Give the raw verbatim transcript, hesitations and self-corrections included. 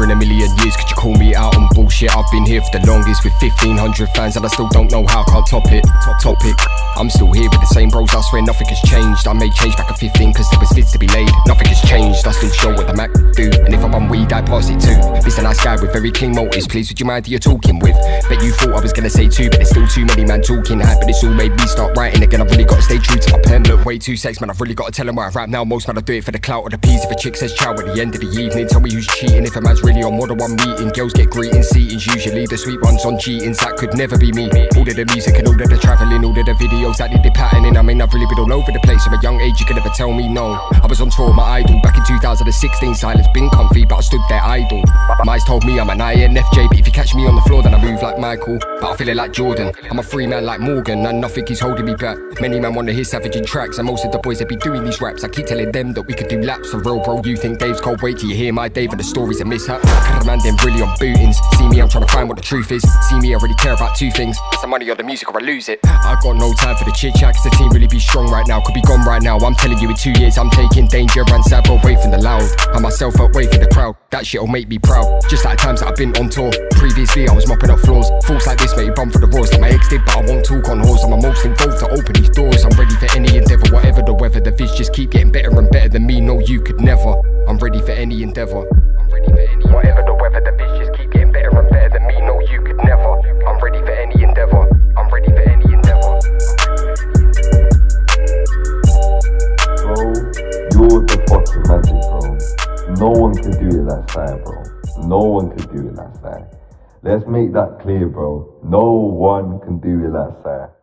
Never in a million years could you call me out on bullshit. I've been here for the longest with fifteen hundred fans, and I still don't know how I can't top it. Top topic. I'm still here with the same bros, I swear nothing has changed. I made change back at fifteen cause there was vids to be laid. Nothing has changed, I still show what the Mac do. And if I bum weed, I pass it too. This a nice guy with very clean motives, please would you mind who you're talking with? Bet you thought I was gonna say two, but there's still too many man talking hype. But it's all made me start writing again, I've really got to stay true to my pen. Look, way too sex, man, I've really got to tell them where I rap now. Most man I do it for the clout or the peas. If a chick says ciao at the end of the evening, tell me who's cheating. If a man's really on more than one meeting, girls get greetings, seatings, usually the sweet ones on cheatings. That could never be me. All of the music and all of the travelling, all of the videos that did the patterning. I mean, I've really been all over the place from a young age, you could never tell me no. I was on tour with my idol back in two thousand sixteen, silence been comfy, but I stood there idle. Mice told me I'm an I N F J, but if you catch me on the floor then I move like Michael. But I feel it like Jordan, I'm a free man like Morgan, and nothing is holding me back. Many man wanna hear savaging tracks, and most of the boys that be doing these raps, I keep telling them that we could do laps. For real bro, you think Dave's cold, wait till you hear my Dave and the story's a mishap. Man, them really on bootings. See me, I'm trying to find what the truth is. See me, I really care about two things: it's the money or the music, or I lose it. I got no time for the chit chat, cause the team really be strong right now, could be gone right now. I'm telling you, in two years I'm taking danger and sad away from the loud, and myself away from the crowd. That shit'll make me proud, just like times that I've been on tour. Previously I was mopping up floors, thoughts like this make you bum for the roars like my ex did, but I won't talk on whores. I'm most involved to open these doors. I'm ready for any endeavour, whatever the weather. The vids just keep getting better and better than me, no you could never. I'm ready for any endeavour. I'm ready for any whatever the weather. The vids just keep getting better and better than me, no you could never. I'm ready for any endeavour. I'm ready for any endeavour. Bro, you're the fucking magic, bro. No one can do it like that, bro. No one can do it like that. Let's make that clear, bro. No one can do it like that.